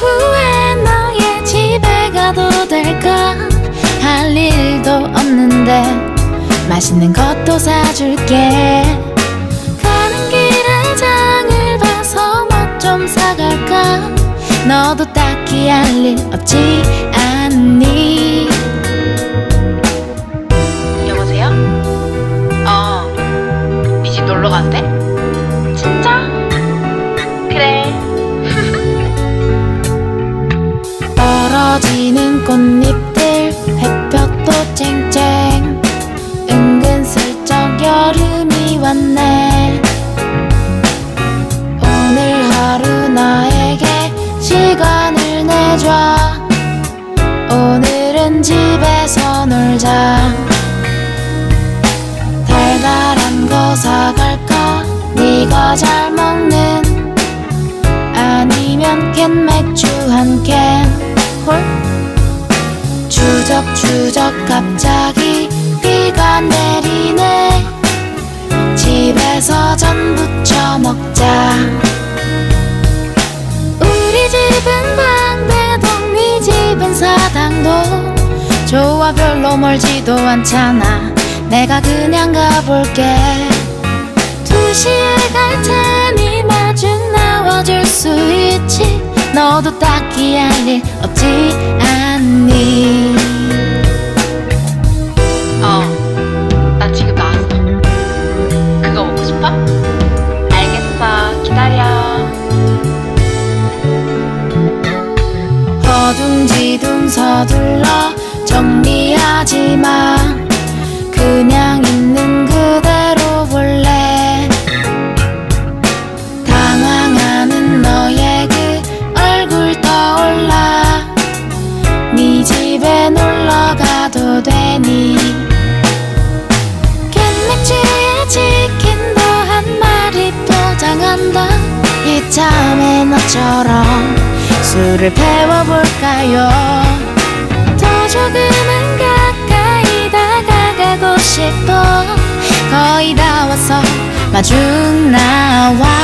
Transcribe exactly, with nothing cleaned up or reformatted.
후에 너의 집에 가도 될까? 할 일도 없는데 맛있는 것도 사줄게. 가는 길에 장을 봐서 뭐 좀 사갈까? 너도 딱히 할 일 없지 않니? 여보세요? 어, 네 집 놀러 가도 돼? 진짜? 그래. 떨어지는 꽃잎들 햇볕도 쨍쨍 은근슬쩍 여름이 왔네. 오늘 하루 나에게 시간을 내줘. 오늘은 집에서 놀자. 달달한 거 사갈까? 네가 잘 먹는 아니면 캔맥주 한 캔. 홀? 추적추적 갑자기 비가 내리네. 집에서 전 부쳐 먹자. 우리 집은 방배동, 네 집은 사당동. 좋아 별로 멀지도 않잖아. 내가 그냥 가볼게. 두 시에 갈 테니 마중 나와줄 수 있지? 너도 딱히 할 일 없지 않니? 어, 나 지금 나왔어. 그거 먹고 싶어? 알겠어, 기다려. 허둥지둥 서둘러 정리하지 마. 그냥 있는 그대로 볼래. 당황하는 너의 그 얼굴 떠올라. 네 집에 놀러 가도 되니? 캔맥주에 치킨도 한 마리 포장한다. 이참에 너처럼 술을 배워볼까요? 더 조금은 가까이 다가가고 싶어. 거의 다 왔어. 마중 나와.